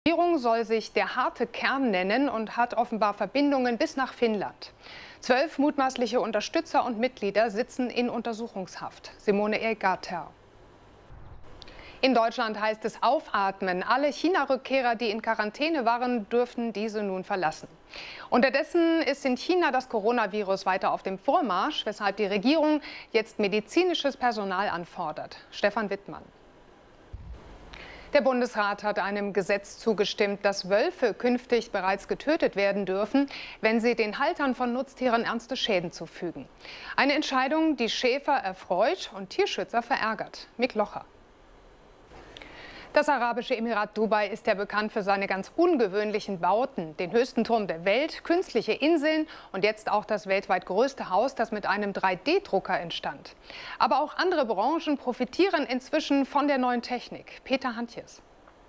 Gruppierung soll sich der harte Kern nennen und hat offenbar Verbindungen bis nach Finnland. 12 mutmaßliche Unterstützer und Mitglieder sitzen in Untersuchungshaft. Simone Egger. In Deutschland heißt es aufatmen. Alle China-Rückkehrer, die in Quarantäne waren, dürfen diese nun verlassen. Unterdessen ist in China das Coronavirus weiter auf dem Vormarsch, weshalb die Regierung jetzt medizinisches Personal anfordert. Stefan Wittmann. Der Bundesrat hat einem Gesetz zugestimmt, dass Wölfe künftig bereits getötet werden dürfen, wenn sie den Haltern von Nutztieren ernste Schäden zufügen. Eine Entscheidung, die Schäfer erfreut und Tierschützer verärgert. Mick Locher. Das Arabische Emirat Dubai ist ja bekannt für seine ganz ungewöhnlichen Bauten. Den höchsten Turm der Welt, künstliche Inseln und jetzt auch das weltweit größte Haus, das mit einem 3D-Drucker entstand. Aber auch andere Branchen profitieren inzwischen von der neuen Technik. Peter Hantjes.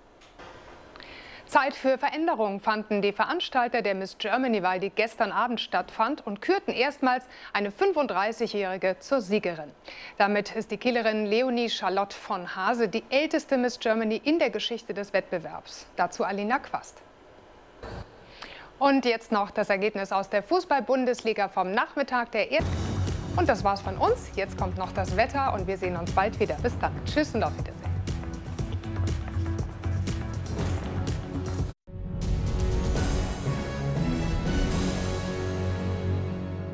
Zeit für Veränderung fanden die Veranstalter der Miss Germany-Wahl, die gestern Abend stattfand, und kürten erstmals eine 35-Jährige zur Siegerin. Damit ist die Kielerin Leonie Charlotte von Hase die älteste Miss Germany in der Geschichte des Wettbewerbs. Dazu Alina Quast. Und jetzt noch das Ergebnis aus der Fußball-Bundesliga vom Nachmittag der ersten. Und das war's von uns. Jetzt kommt noch das Wetter und wir sehen uns bald wieder. Bis dann. Tschüss und auf Wiedersehen.